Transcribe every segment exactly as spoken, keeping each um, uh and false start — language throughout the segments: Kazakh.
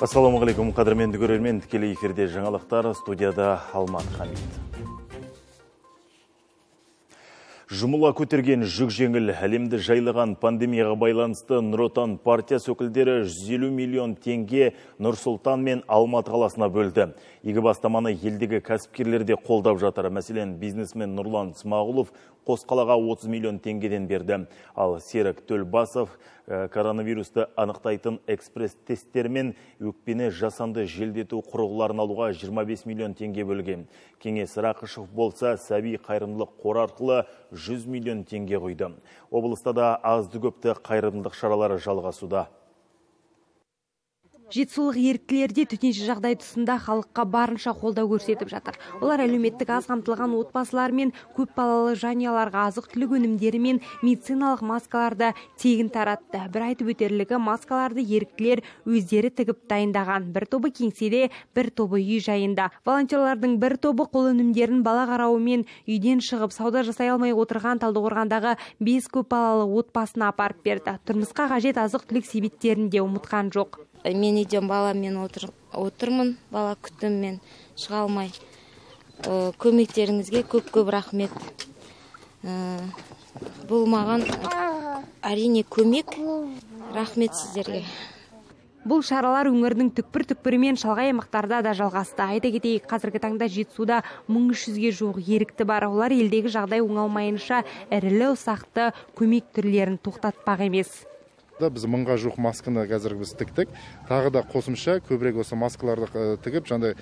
Ассаламағалейкум, қадірменді көрермен, тікелей эфирде жаңалықтар, студияда Алмат Хамид. Жұмыла көтерген жүк жеңіл әлемді жайлаған пандемияға байланысты Нұр Отан партиясы өкілдері жүз елу миллион теңге Нұр Сұлтан мен Алматы қаласына бөлді. Игі бастаманы елдегі кәсіпкерлер де қолдап жатыр. Мәселен, бизнесмен Нұрлан Смағұлов қос қалаға отыз миллион теңгеден берді. Ал Серік Төлбасов коронавирусты анықтайтын экспресс-тесттер мен өкпені жасанды желдету құрылғыларын алуға жиырма бес миллион теңге бөлген. Кеңес Рақышев болса, сәби қайырымдылық қоры арқылы жүз миллион теңге құйды. Облыста да азды көпті қайырымдылық шаралары жалғасуда. Жетісулық еріктілерде төтенше жағдай тұсында халыққа барынша қолдау көрсетіп жатыр. Олар әлеуметтік аз қамтылған отбасылар мен көпбалалы жанұяларға азық-түлік өнімдері мен медициналық маскаларды тегін таратты. Бір айтып өтерлігі, маскаларды еріктілер өздері тігіп дайындаған. Бір тобы кеңседе, бір тобы үй жайында. Волонтерлардың бір тобы қол өнімдерін бала қарауымен үйден шығып сауда жасай алмай отырған Талдықорғандағы бес көпбалалы отбасына апарып берді. Тұрмысқа қажет азық-түлік себеттерін де ұмытқан жоқ. Мен үйден баламен отыр, отырмын, бала күтіммен шыға алмай. Көмектеріңізге көп-көп рахмет. Бұл маған әрине көмек. Рахмет сіздерге. Бұл шаралар өңірдің түкпір-түкпірі мен шалғай аймақтарда да жалғасты. Айта кетейік, қазіргі таңда Жетісуда мың үш жүзге жуық ерікті бар. Олар елдегі жағдай оңалмайынша ірілі-ұсақты көмек түрлерін тоқтатпақ емес. Біз мыңға жуық масканы қазір біз тіктік. Тағы да қосымша көбірек осы маскаларды тігіп, жаңдай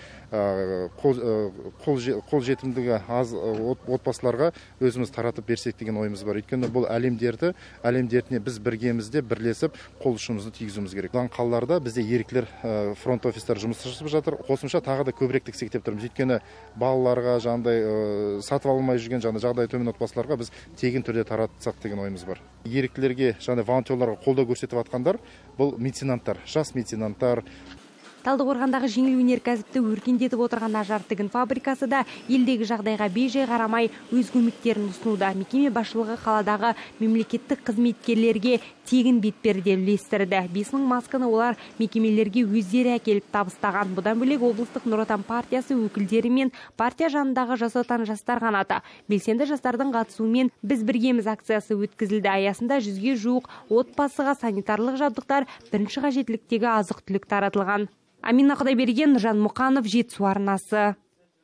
қол жетімдігі аз отбасыларға өзіміз таратып берсек деген ойымыз бар. Өйткені бұл әлем дерті, әлем дертіне біз біргемізде бірлесіп қол ұшымызды тигізуіміз керек. Бұдан қалаларда бізде еріктілер фронт офистер жұмыс жасап жатыр. Қосымша тағы да көбірек тіксек деп тұрмыз. Өйткені балаларға, жаңдай сатып алмай жүрген жағдай төмен отбасыларға біз тегін түрде таратсақ деген ойымыз бар. Еріктілерге, жаңдай волонтерларға қолдау көрсетіп атқандар, бұл меценаттар, жас меценаттар. Талдықорғандағы жеңіл өнеркәсіпті өркендетіп отырған Ажар тігін фабрикасы да елдегі жағдайға бей-жай қарамай өз көмектерін ұсынуда. Мекеме басшылығы қаладағы мемлекеттік қызметкерлерге тегін бетперде үлестірді. бес мың масканы олар мекемелерге өздері әкеліп табыстаған. Бұдан бөлек облыстық Нұр Отан партиясы өкілдері мен партия жанындағы Жас Отан жастар қанаты белсенді жастардың қатысуымен біз біргеміз акциясы өткізілді. Аясында жүзге жуық отбасыға санитарлық жабдықтар, бірінші қажеттіліктегі азық-түлік таратылған. Амина Құдайберген, Нұржан Мұқанов, Жетісу арнасы.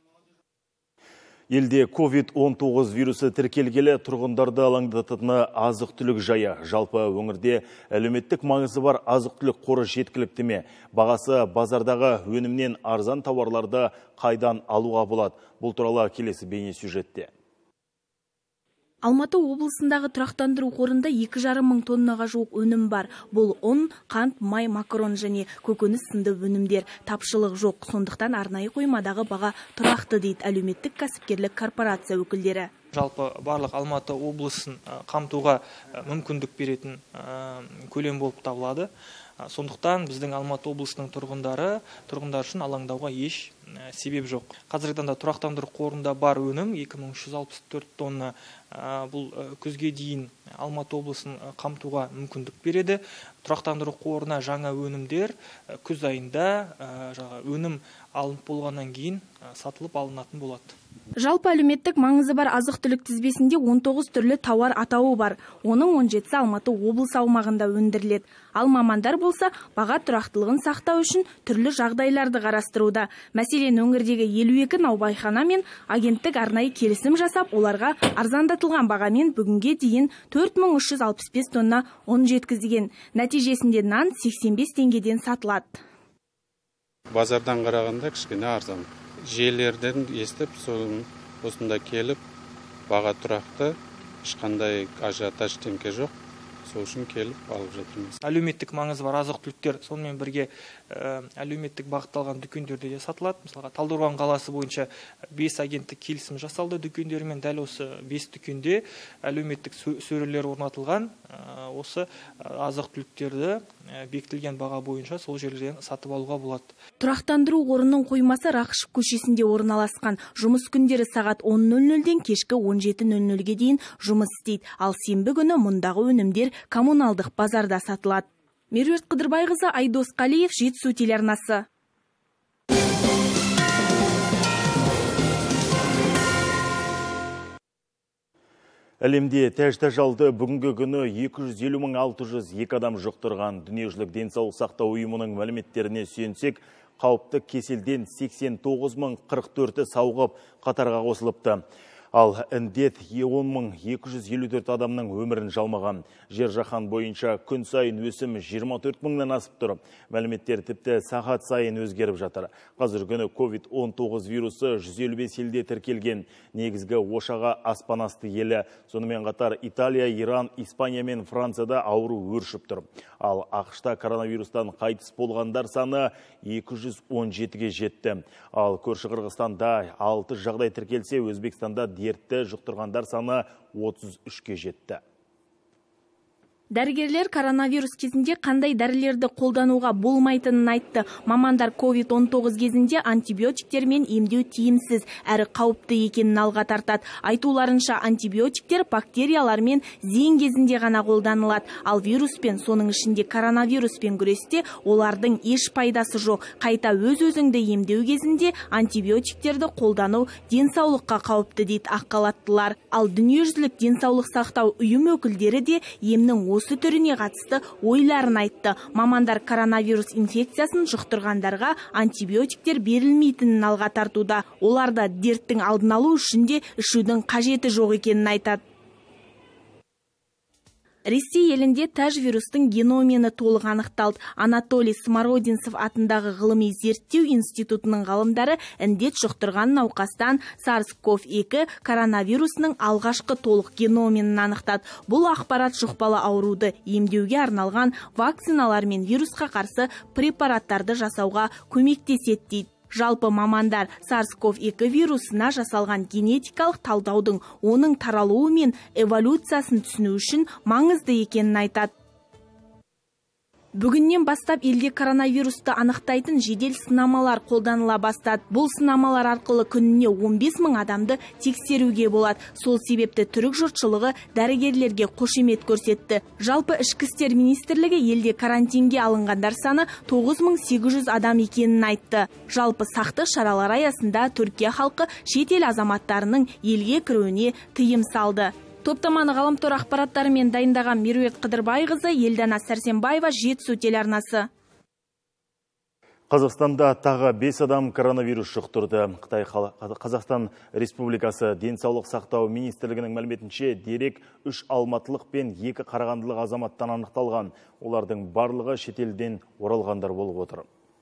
Елде ковид он тоғыз вирусы тіркелгелі тұрғындарды алаңдататыны азық-түлік жайы. Жалпы өңірде әлеуметтік маңызы бар азық-түлік қоры жеткілікті ме? Бағасы базардағы өнімнен арзан тауарларды қайдан алуға болады? Бұл туралы келесі бейне сюжетте. Алматы облысындағы тұрақтандыру қорында екі жарым мың тоннаға жуық өнім бар. Бұл ұн, қант, май, макарон және көкөніс сынды өнімдер. Тапшылық жоқ, сондықтан арнайы қоймадағы баға тұрақты дейді әлеуметтік кәсіпкерлік корпорация өкілдері. Жалпы барлық Алматы облысын қамтуға мүмкіндік беретін көлем болып табылады. Сондықтан біздің Алматы облысының тұрғындары, тұрғындар үшін алаңдауға еш себеп жоқ. Қазіргі таңда тұрақтандыру қорында бар өнім екі мың үш жүз алпыс төрт тонна. Бұл күзге дейін Алматы облысын қамтуға мүмкіндік береді. Тұрақтандыру қорына жаңа өнімдер күз айында өнім алынып болғаннан кейін сатылып алынатын болады. Жалпы әлеуметтік маңызы бар азық-түлік тізбесінде он тоғыз түрлі тауар атауы бар. Оның он жетісі Алматы облысы аумағында өндіріледі. Ал мамандар болса, баға тұрақтылығын сақтау үшін түрлі жағдайларды қарастыруда. Мәселен, өңірдегі елу екі наубайхана мен агенттік арнайы келісім жасап, оларға арзандатылған бағамен бүгінге дейін төрт мың үш жүз алпыс бес тонна ұн жеткізген. Нәтижесінде нан сексен бес теңгеден сатылады. Базардан қарағанда кішкене арзан. Желерден естіп, осында келіп, баға тұрақты, ешқандай ажиотаж теңке жоқ. Сол үшін келіп алып жатырмыз. Әлеуметтік маңызы бар азық-түліктер сонымен бірге әлеуметтік бағытталған дүкендерде де сатылады. Мысалға, Талдықорған қаласы бойынша бес агенттік келісім жасалды дүкендермен. Дәл осы бес дүкенде әлеуметтік сөрелер орнатылған. Осы азық-түліктерді бекітілген баға бойынша сол жерлерден сатып алуға болады. Тұрақтандыру қорының қоймасы Рақышев көшесінде орналасқан. Жұмыс күндері сағат он нөл нөлден кешкі он жеті нөл нөлге дейін жұмыс істейді. Ал сенбі күні мұндағы өнімдер коммуналдық базарда сатылады. Меруерт Қыдырбайқызы, Айдос Қалиев, Жетісу телеарнасы. Әлемде тәж-тәжалды бүгінгі күні екі жүз елу мың алты жүз екі адам жұқтырған. Дүниежүзілік денсаулық сақтау ұйымының мәліметтеріне сүйенсек, қауіпті кеселден сексен тоғыз мың қырық төрті сауығып қатарға қосылыпты. Ал індет он мың екі жүз елу төрт адамның өмірін жалмаған. Жер жаһан бойынша күн сайын өсім жиырма төрт мыңнан асып тұр. Мәліметтер тіпті сағат сайын өзгеріп жатыр. Қазір күні ковид он тоғыз вирусы жүз елу бес елде тіркелген. Негізгі ошаға аспан асты елі. Сонымен қатар Италия, Иран, Испания мен Францияда ауру өршіп тұр. Ал ақш-та коронавирустан қайтыс болғандар саны екі жүз он жетіге жетті. Ал көрші Қырғызстанда алты жағдай тіркелсе, Өзбекстанда дертті жұқтырғандар саны отыз үшке жетті. Дәрігерлер коронавирус кезінде қандай дәрілерді қолдануға болмайтынын айтты. Мамандар ковид он тоғыз кезінде антибиотиктермен емдеу тиімсіз әрі қауіпті екенін алға тартады. Айтуларынша антибиотиктер бактериялар мен зиян кезінде ғана қолданылады. Ал вируспен, соның ішінде коронавируспен күресте олардың еш пайдасы жоқ. Қайта өз-өзіңді емдеу кезінде антибиотиктерді қолдану денсаулыққа қауіпті дейді ақ халаттылар. Ал дүниежүзілік денсаулық сақтау ұйым өкілдері де емнің осы түріне қатысты ойларын айтты. Мамандар коронавирус инфекциясын жұқтырғандарға антибиотиктер берілмейтінін алға тартуда. Оларда дерттің алдын алу үшін де ішудің қажеті жоқ екенін айтады. Ресей елінде тәж вирустың геномені толық анықталды. Анатолий Смородинцев атындағы ғылыми зерттеу институтының ғалымдары індет жұқтырған науқастан сарс ков екі коронавирусының алғашқы толық геномені анықтады. Бұл ақпарат жұқпалы ауруды емдеуге арналған вакциналар мен вирусқа қарсы препараттарды жасауға көмектеседі дейді. Жалпы мамандар сарс ков екі вирусына жасалған генетикалық талдаудың оның таралуы мен эволюциясын түсіну үшін маңызды екенін айтады. Бүгіннен бастап елде коронавирусты анықтайтын жедел сынамалар қолданыла бастады. Бұл сынамалар арқылы күніне он бес мың адамды тексеруге болады. Сол себепті түрік жұртшылығы дәрігерлерге қошемет көрсетті. Жалпы ішкі істер министрлігі елде карантинге алынғандар саны тоғыз мың сегіз жүз адам екенін айтты. Жалпы сақтық шаралар аясында Түркия халқы шетел азаматтарының елге кіруіне тыйым салды. Топтаманы ғаламтор ақпараттарымен дайындаған Меруерт Қыдырбайқызы, Елдана Сәрсенбаева, Жетісу телеарнасы. Қазақстанда тағы бес адам коронавирус жұқтырды. Қытай Қазақстан Республикасы денсаулық сақтау министрлігінің мәліметінше дерек үш алматылық пен екі қарағандылық азаматтан анықталған. Олардың барлығы шетелден оралғандар болып отыр.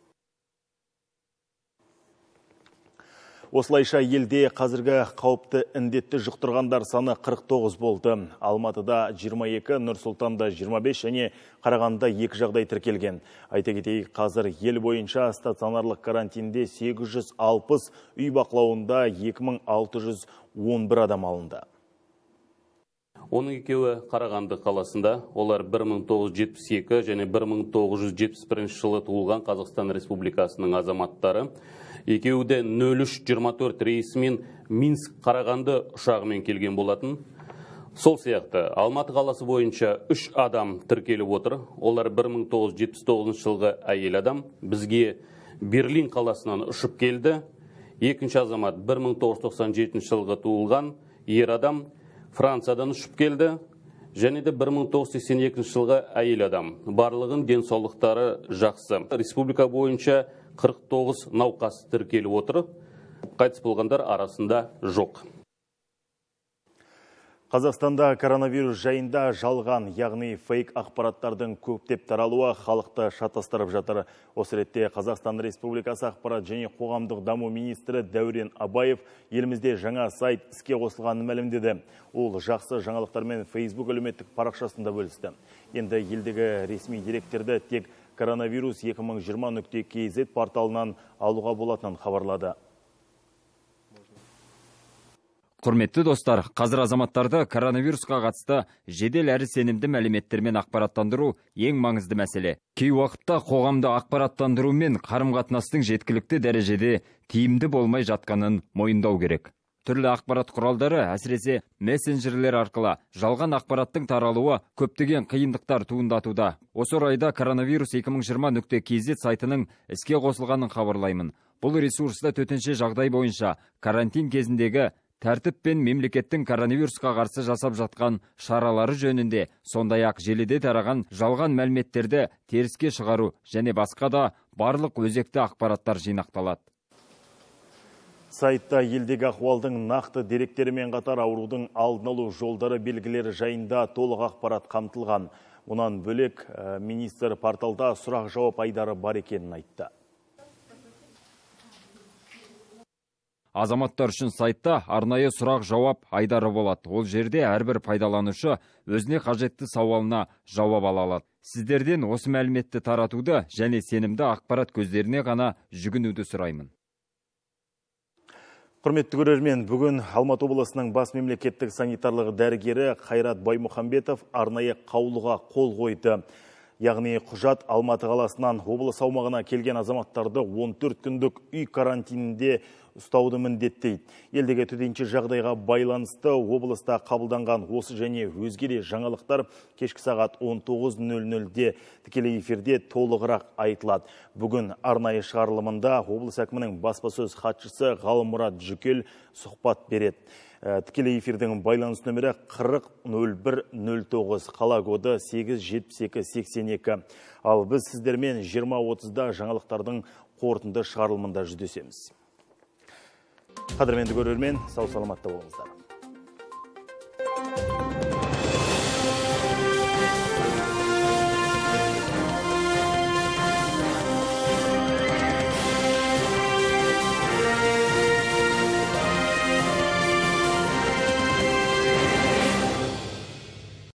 Осылайша елде қазіргі қауіпті індетті жұқтырғандар саны қырық тоғыз болды. Алматыда жиырма екі, Нұр-Сұлтанда жиырма бес және Қарағандыда екі жағдай тіркелген. Айта кетейік, қазір ел бойынша стационарлық карантинде сегіз жүз алпыс, үй бақылауында екі мың алты жүз он бір адам алынды. Оның екеуі Қарағанды қаласында, олар бір мың тоғыз жүз жетпіс екі және бір мың тоғыз жүз жетпіс бірінші жылы туылған Қазақстан Республикасының азаматтары. Екеуі де нөл үш жиырма төрт рейсімен Минск Қарағанды ұшағымен келген болатын. Сол сияқты Алматы қаласы бойынша үш адам тіркеліп отыр. Олар бір мың тоғыз жүз жетпіс тоғызыншы жылғы әйел адам. Бізге Берлин қаласынан ұшып келді. Екінші азамат бір мың тоғыз жүз тоқсан жетінші жылғы туылған ер адам Франциядан ұшып келді. Және де бір мың тоғыз жүз сексен екінші жылғы әйел адам. Барлығын денсаулықтары жақсы. Республика бойынша қырық тоғыз науқас тіркеліп отыр. Қайтыс болғандар арасында жоқ. Қазақстанда коронавирус жайында жалған, яғни фейк ақпараттардың көптеп таралуы халықты шатастырып жатыр. Осы ретте Қазақстан Республикасы ақпарат және қоғамдық даму министрі Дәурен Абаев елімізде жаңа сайт іске қосылғанын мәлімдеді. Ол жақсы жаңалықтармен Facebook әлеуметтік парақшасында бөлісті. Енді елдегі ресми деректерді тек коронавирус екі мың жиырма нүкте кз порталынан алуға болатынын хабарлады. Құрметті достар, қазір азаматтарды коронавирусқа қатысты жедел әрі сенімді мәліметтермен ақпараттандыру ең маңызды мәселе. Кей уақытта қоғамды ақпараттандыру мен қарым-қатынастың жеткілікті дәрежеде тиімді болмай жатқанын мойындау керек. Түрлі ақпарат құралдары, әсіресе мессенджерлер арқылы жалған ақпараттың таралуы көптеген қиындықтар туындатуда. Осы орайда коронавирус екі мың жиырма нүкте кз сайтының іске қосылғанын хабарлаймын. Бұл ресурста төтенше жағдай бойынша карантин кезіндегі тәртіп пен мемлекеттің коронавирусқа қарсы жасап жатқан шаралары жөнінде, сондай-ақ желіде тараған жалған мәліметтерді теріске шығару және басқа да барлық өзекті ақпараттар жинақталады. Сайтта елдегі ахуалдың нақты деректерімен қатар аурудың алдын алу жолдары белгілері жайында толық ақпарат қамтылған. Мұнан бөлек министр порталда сұрақ жауап айдары бар екенін айтты. Азаматтар үшін сайтта арнайы сұрақ жауап айдары болады. Ол жерде әрбір пайдаланушы өзіне қажетті сауалына жауап ала алады. Сіздерден осы мәліметті таратуды және сенімді ақпарат көздеріне ғана жүгінуді сұраймын. Құрметті көрермен, бүгін Алматы облысының бас мемлекеттік санитарлық дәрігері Қайрат Баймұхамбетов арнайы қаулыға қол қойды. Яғни құжат Алматы қаласынан облыс аумағына келген азаматтарды он төрт күндік үй карантинінде ұстауды міндеттейді. Елдегі төтенше жағдайға байланысты облыста қабылданған осы және өзге де жаңалықтар кешкі сағат он тоғыз нөл нөлде тікелей эфирде толығырақ айтылады. Бүгін арнайы шығарылымында облыс әкімінің баспасөз хатшысы Ғалымұрат Жүкел сұхбат береді. Тікелей эфирдің байланыс нөмірі қырық нөл бір нөл тоғыз, қала коды сегіз жетпіс екі сексен екі. Ал біз сіздермен жиырма отызда жаңалықтардың қорытынды шығарылымында жүздесеміз. Қадірменді көрермен, сау саламатта болыңыздар.